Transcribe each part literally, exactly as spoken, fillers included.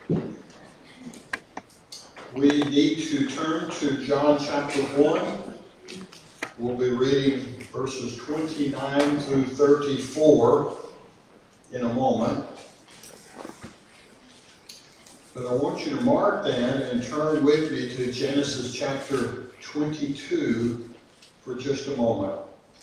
We need to turn to John chapter one. We'll be reading verses twenty-nine through thirty-four in a moment. But I want you to mark that and turn with me to Genesis chapter twenty-two for just a moment.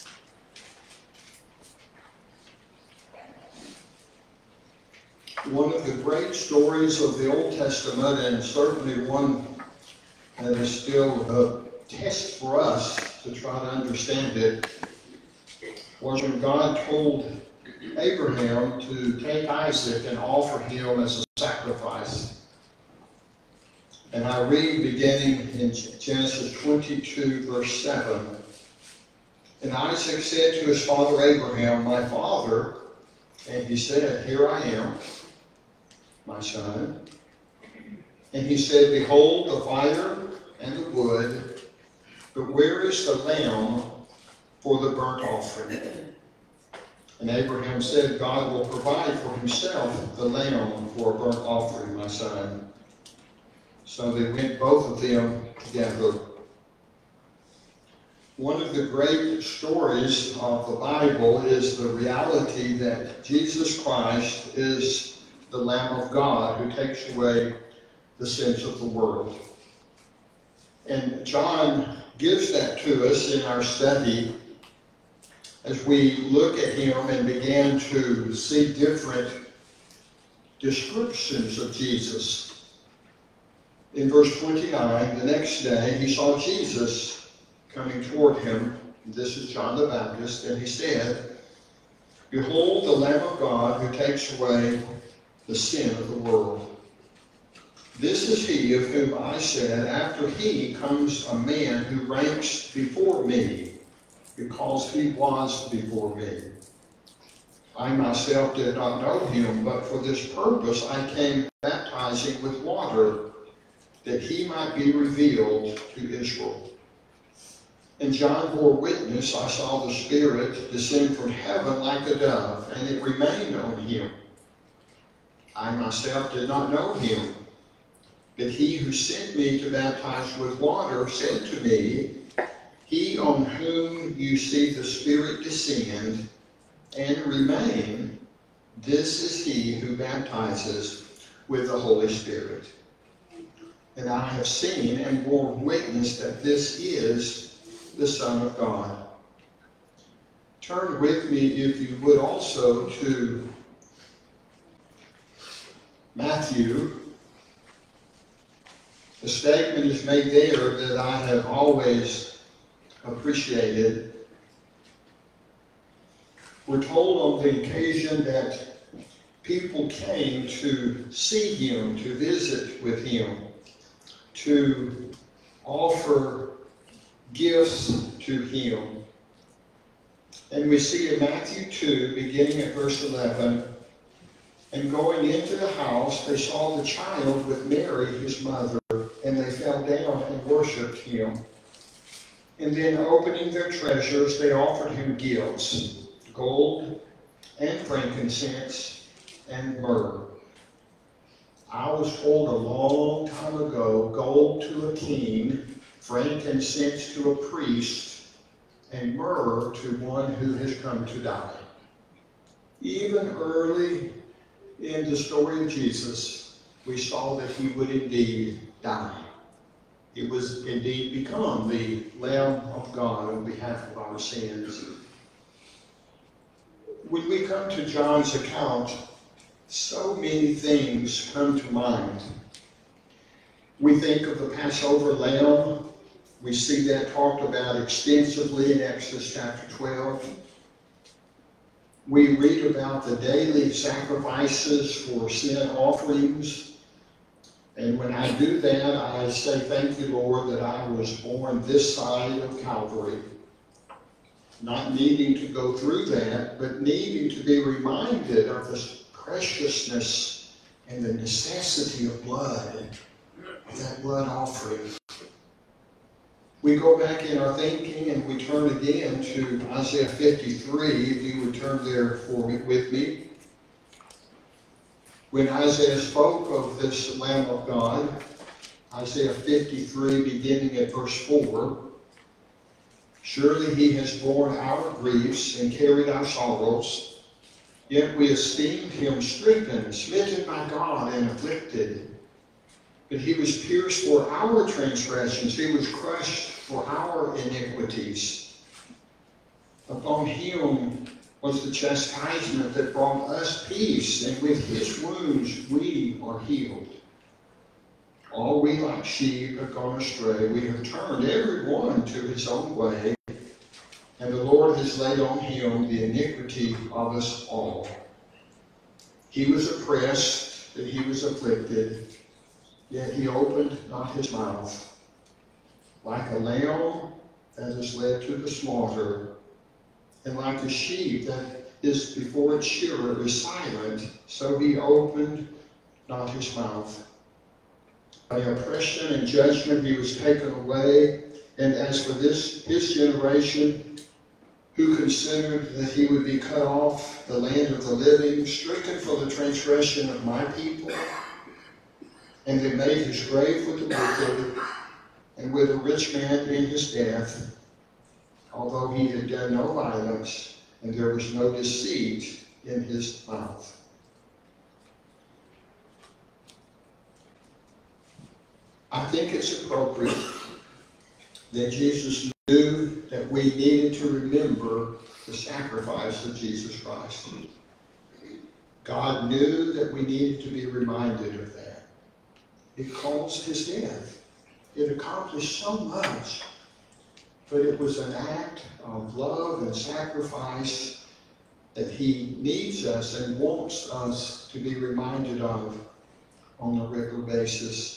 One of the great stories of the Old Testament, and certainly one that is still a test for us to try to understand it, was when God told Abraham to take Isaac and offer him as a sacrifice. And I read beginning in Genesis twenty-two, verse seven. And Isaac said to his father Abraham, "My father," and he said, "Here I am, my son." And he said, "Behold the fire and the wood, but where is the lamb for the burnt offering?" And Abraham said, "God will provide for himself the lamb for a burnt offering, my son." So they went both of them together. One of the great stories of the Bible is the reality that Jesus Christ is the Lamb of God who takes away the sins of the world. And John gives that to us in our study as we look at him and begin to see different descriptions of Jesus. In verse twenty-nine, the next day he saw Jesus coming toward him. This is John the Baptist, and he said, "Behold the Lamb of God who takes away the sin of the world. This is he of whom I said, after he comes a man who ranks before me, because he was before me. I myself did not know him, but for this purpose I came baptizing with water, that he might be revealed to Israel." And John bore witness, "I saw the Spirit descend from heaven like a dove, and it remained on him. I myself did not know him, but he who sent me to baptize with water said to me, He on whom you see the Spirit descend and remain, this is he who baptizes with the Holy Spirit. And I have seen and borne witness that this is the Son of God." Turn with me, if you would, also to Matthew. The statement is made there that I have always appreciated. We're told on the occasion that people came to see him, to visit with him, to offer gifts to him. And we see in Matthew two, beginning at verse eleven, "And going into the house, they saw the child with Mary, his mother, and they fell down and worshipped him. And then opening their treasures, they offered him gifts, gold and frankincense and myrrh." I was told a long time ago, gold to a king, frankincense to a priest, and myrrh to one who has come to die. Even early in the story of Jesus, we saw that he would indeed die. He was indeed become the Lamb of God on behalf of our sins. When we come to John's account, so many things come to mind. We think of the Passover lamb. We see that talked about extensively in Exodus chapter twelve. We read about the daily sacrifices for sin offerings. And when I do that, I say, "Thank you, Lord, that I was born this side of Calvary." Not needing to go through that, but needing to be reminded of the preciousness and the necessity of blood, of that blood offering. We go back in our thinking and we turn again to Isaiah fifty-three, if you would turn there for me, with me. When Isaiah spoke of this Lamb of God, Isaiah fifty-three, beginning at verse four, surely he has borne our griefs and carried our sorrows, yet we esteemed him stricken, smitten by God, and afflicted. But he was pierced for our transgressions, he was crushed for our iniquities. Upon him was the chastisement that brought us peace, and with his wounds we are healed. All we like sheep have gone astray. We have turned every one to his own way, and the Lord has laid on him the iniquity of us all. He was oppressed, and he was afflicted, yet he opened not his mouth. Like a lamb that is led to the slaughter, and like a sheep that is before its shearer is silent, so he opened not his mouth. By oppression and judgment he was taken away. And as for this his generation, who considered that he would be cut off the land of the living, stricken for the transgression of my people, and they made his grave with the wicked, and with a rich man in his death, although he had done no violence, and there was no deceit in his mouth. I think it's appropriate that Jesus knew that we needed to remember the sacrifice of Jesus Christ. God knew that we needed to be reminded of that. It caused his death. It accomplished so much. But it was an act of love and sacrifice that he needs us and wants us to be reminded of on a regular basis.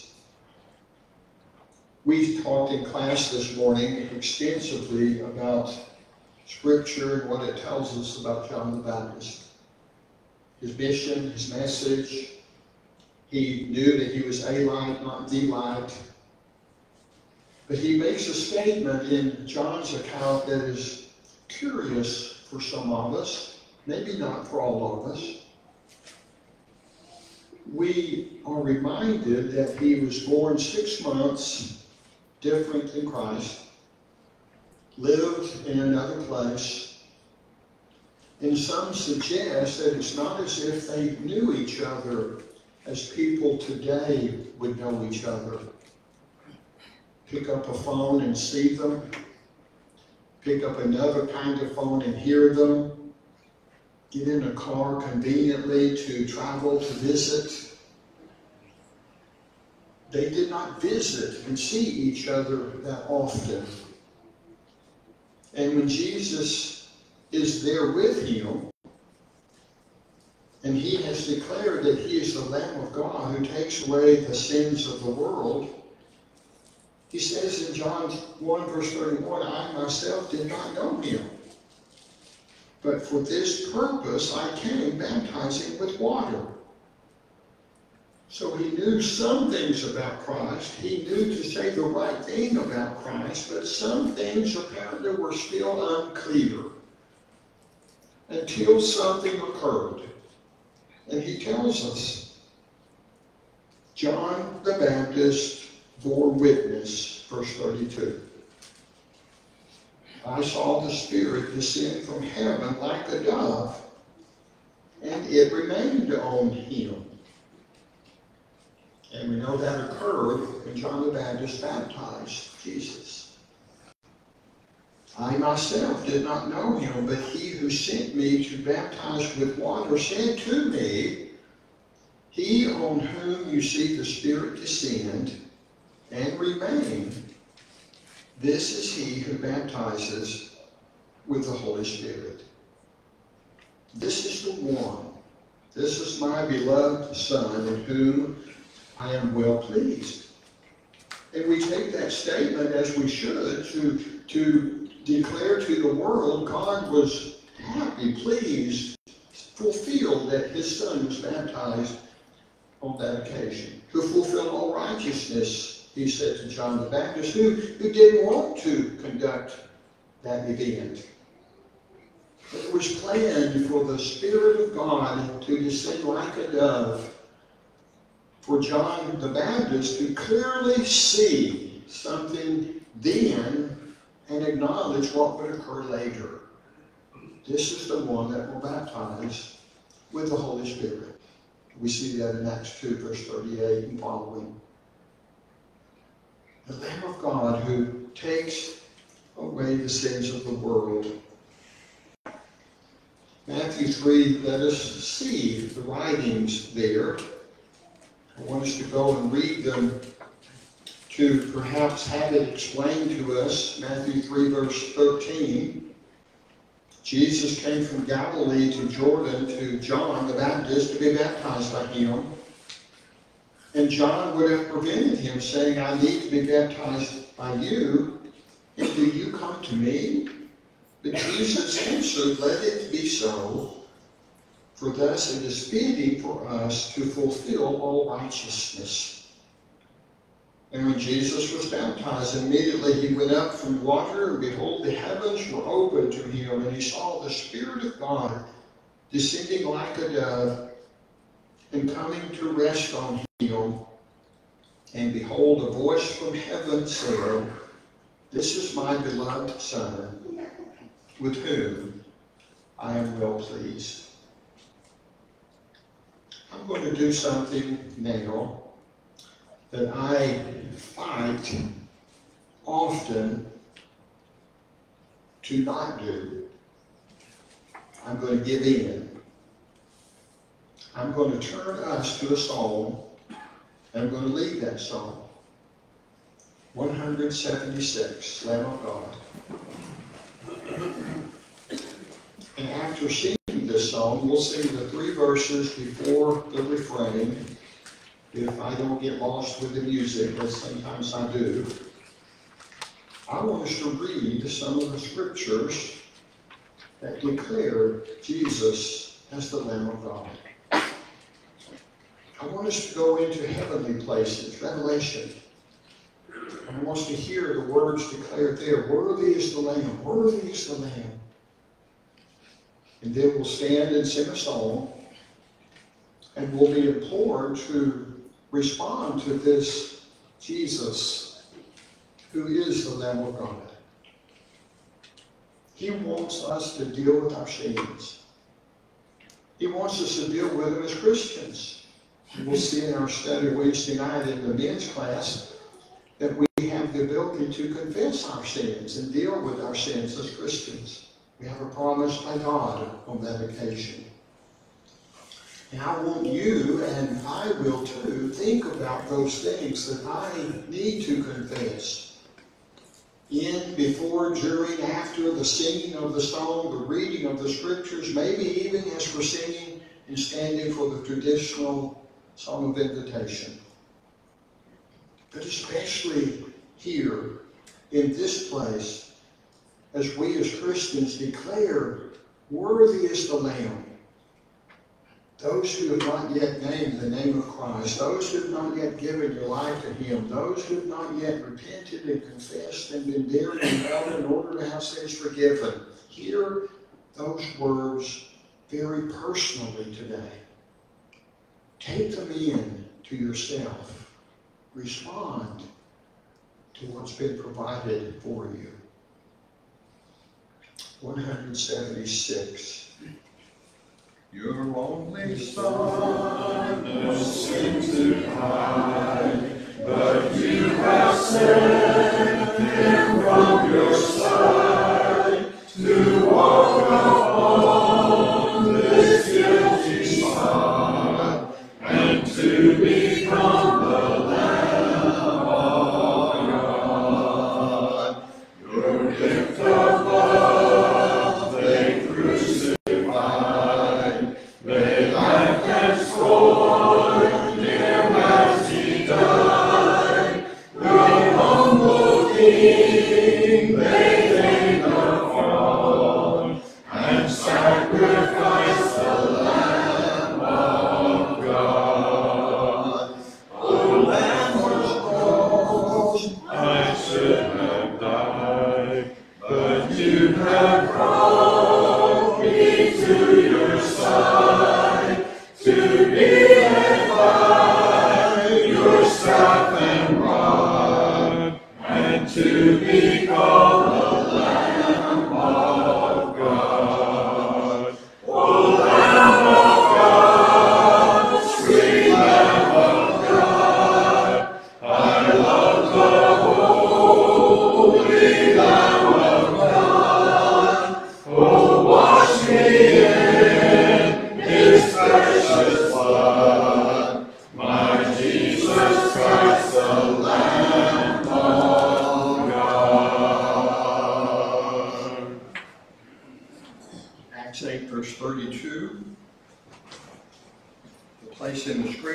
We talked in class this morning extensively about Scripture and what it tells us about John the Baptist. His mission, his message. He knew that he was a light, not the light. But he makes a statement in John's account that is curious for some of us, maybe not for all of us. We are reminded that he was born six months different than Christ, lived in another place, and some suggest that it's not as if they knew each other as people today would know each other. Pick up a phone and see them. Pick up another kind of phone and hear them. Get in a car conveniently to travel to visit. They did not visit and see each other that often. And when Jesus is there with him, and he has declared that he is the Lamb of God who takes away the sins of the world, he says in John one, verse thirty-one, I myself did not know him, but for this purpose I came baptizing with water. So he knew some things about Christ. He knew to say the right thing about Christ, but some things apparently were still unclear until something occurred. And he tells us, John the Baptist bore witness, verse thirty-two. I saw the Spirit descend from heaven like a dove, and it remained on him. And we know that occurred when John the Baptist baptized Jesus. I myself did not know him, but he who sent me to baptize with water said to me, he on whom you see the Spirit descend and remain, this is he who baptizes with the Holy Spirit. This is the one. This is my beloved Son in whom I am well pleased. And we take that statement, as we should, to, to declare to the world God was happy, pleased, fulfilled that his Son was baptized on that occasion. To fulfill all righteousness, he said to John the Baptist, who, who didn't want to conduct that event. But it was planned for the Spirit of God to descend like a dove for John the Baptist to clearly see something then and acknowledge what would occur later. This is the one that will baptize with the Holy Spirit. We see that in Acts two, verse thirty-eight and following. The Lamb of God who takes away the sins of the world. Matthew three, let us see the writings there. I want us to go and read them to perhaps have it explained to us. Matthew three, verse thirteen. Jesus came from Galilee to Jordan to John the Baptist to be baptized by him. And John would have prevented him, saying, I need to be baptized by you, and do you come to me? But Jesus answered, let it be so, for thus it is fitting for us to fulfill all righteousness. And when Jesus was baptized, immediately he went up from water, and behold, the heavens were opened to him, and he saw the Spirit of God descending like a dove, and coming to rest on him. And behold, a voice from heaven said, this is my beloved Son, with whom I am well pleased. I'm going to do something now that I fight often to not do. I'm going to give in. I'm going to turn us to a song, and I'm going to lead that song. one seventy-six, Lamb of God. And after singing this song, we'll sing the three verses before the refrain. If I don't get lost with the music, but sometimes I do. I want us to read some of the scriptures that declare Jesus as the Lamb of God. I want us to go into heavenly places, Revelation. I want us to hear the words declared there. Worthy is the Lamb, worthy is the Lamb. And then we'll stand and sing a song, and we'll be implored to respond to this Jesus, who is the Lamb of God. He wants us to deal with our sins. He wants us to deal with them as Christians. We'll see in our study Wednesday night in the men's class that we have the ability to confess our sins and deal with our sins as Christians. We have a promise by God on that occasion. And I want you, and I will too, think about those things that I need to confess. In, before, during, after the singing of the song, the reading of the scriptures, maybe even as we're singing and standing for the traditional song of invitation. But especially here, in this place, as we as Christians declare, worthy is the Lamb. Those who have not yet named the name of Christ, those who have not yet given your life to Him, those who have not yet repented and confessed and been buried in hell in order to have sins forgiven, hear those words very personally today. Take them in to yourself. Respond to what's been provided for you. one seventy-six. Your only Son, no sin to hide, but you have sent Him from your side to walk upon this guilty side and to become the Lamb of God. Your gift of love they crucified. They laughed and scorned Him as He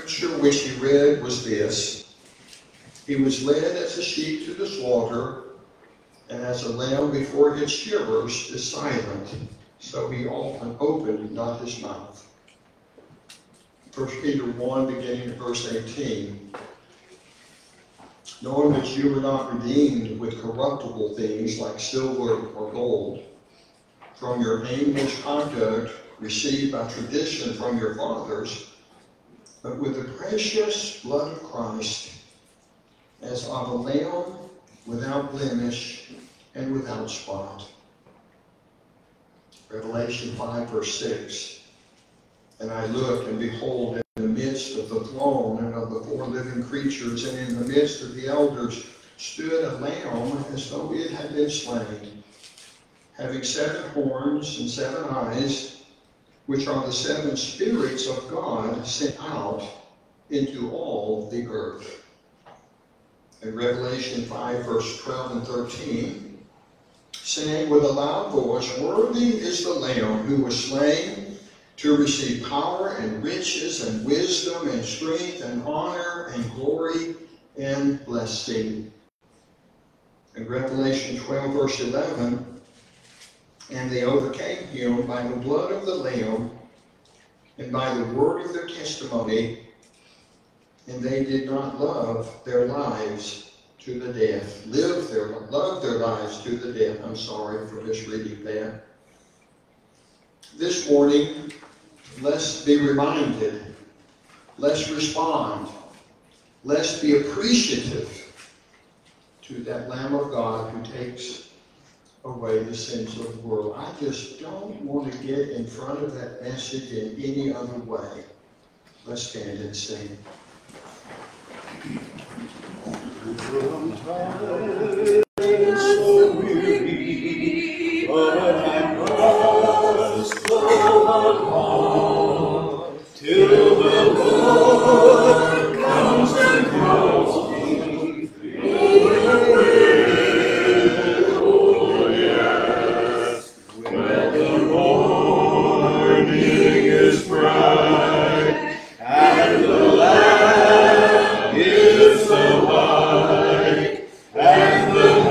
scripture which he read was this: He was led as a sheep to the slaughter, and as a lamb before its shearers is silent, so he often opened not his mouth. First Peter one, beginning at verse eighteen. Knowing that you were not redeemed with corruptible things like silver or gold, from your aimless conduct received by tradition from your fathers, but with the precious blood of Christ, as of a lamb without blemish and without spot. Revelation five, verse six. And I looked, and behold, in the midst of the throne and of the four living creatures, and in the midst of the elders, stood a lamb as though it had been slain, having seven horns and seven eyes, which are the seven spirits of God sent out into all the earth. In Revelation five, verse twelve and thirteen, saying with a loud voice, Worthy is the Lamb who was slain to receive power and riches and wisdom and strength and honor and glory and blessing. In Revelation twelve, verse eleven, and they overcame him by the blood of the Lamb and by the word of their testimony, and they did not love their lives to the death. Live their, love their lives to the death. I'm sorry for misreading that. This morning, let's be reminded, let's respond, let's be appreciative to that Lamb of God who takes away the sins of the world. I just don't want to get in front of that message in any other way. Let's stand and sing. From time so weary, but I must go along till the Lord comes and calls me away. Oh yes, when the morning is bright and the land is so white, and the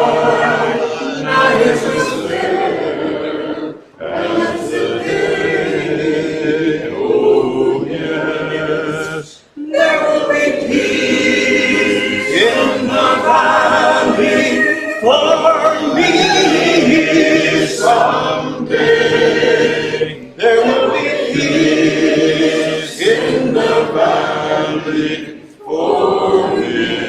night is as fair as the day. Oh yes, there will be peace in the valley for me someday. There will be peace in the valley for me.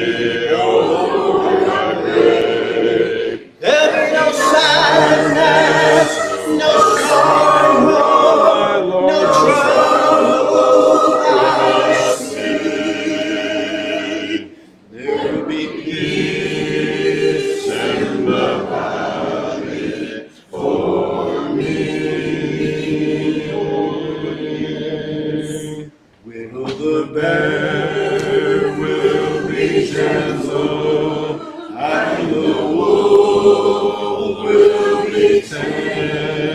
Oh, I pray. There'll be no sadness, no sorrow, no trouble I see. There will be peace in the valley for me. Will the bear will be gentle, and the wolf will be tame.